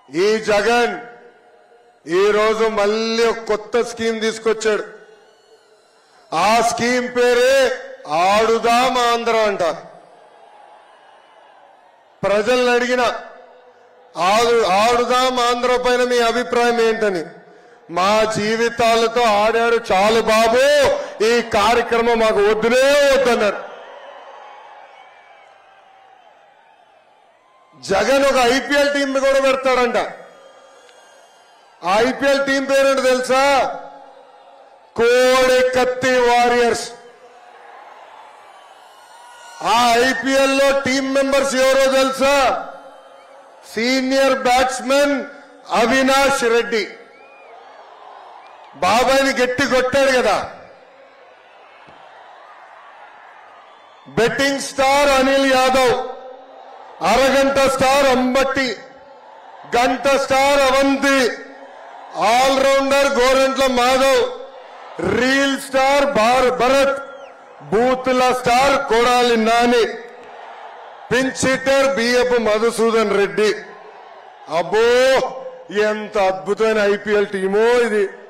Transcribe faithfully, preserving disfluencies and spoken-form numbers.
ఈ జగన్ ఈ రోజు మళ్ళీ ఒక కొత్త స్కీమ్ తీసుకొచ్చాడు. ఆ స్కీమ్ పేరే ఆడుదాం ఆంధ్ర అంట. ప్రజలను అడిగిన ఆడు ఆడుదాం ఆంధ్ర పైన మీ అభిప్రాయం ఏంటని, మా జీవితాలతో ఆడారు చాలు బాబు, ఈ కార్యక్రమం మాకు వద్దునే వద్దన్నారు. జగన్ ఒక ఐపీఎల్ టీం కూడా పెడతాడంట. ఆ ఐపీఎల్ టీం పేరేంటో తెలుసా? కోడి కత్తి వారియర్స్. ఆ ఐపీఎల్ లో టీం మెంబర్స్ ఎవరో తెలుసా? Senior batsmen Avinash Reddy. బాబాయిని గట్టి కొట్టాడు కదా. బెట్టింగ్ స్టార్ అనిల్ యాదవ్, అరగంట స్టార్ అంబట్టి, గంట star Avanti, all rounder Gorantla Madhav, reel star Bharat, బూతుల star Kodali Nani, pinch hitter Biyyapu Madhusudan Reddy. అబ్బో ఎంత అద్భుతమైన ఐపీఎల్ టీమో ఇది.